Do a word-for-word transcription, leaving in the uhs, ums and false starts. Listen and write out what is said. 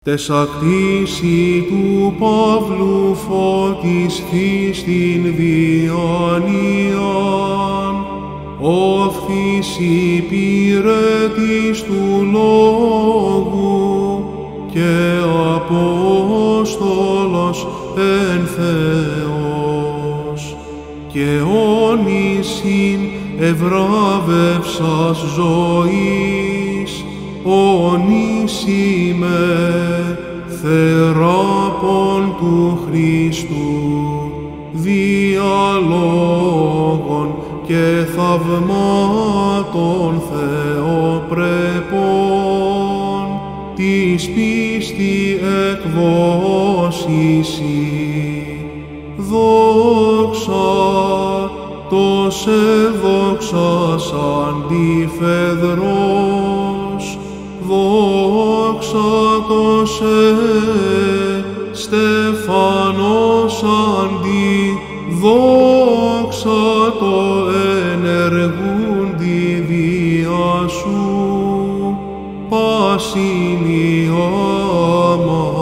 Τες ακτήσει του Παύλου φωτισθείς την διανοιάν, οφθής υπηρέτης του Λόγου και Απόστολος εν Θεός, και όνησιν ευράβευσας ζωής, όνησιμε θεράπων του Χριστού, διαλόγων και θαυμάτων Θεοπρεπών, της πίστη εκβόσηση. Δόξα τος εδόξας αντιφεδρός, δόξα τος ε στεφανός αντί, δόξα το ενεργούντι διά σου, πάσιν η άμα.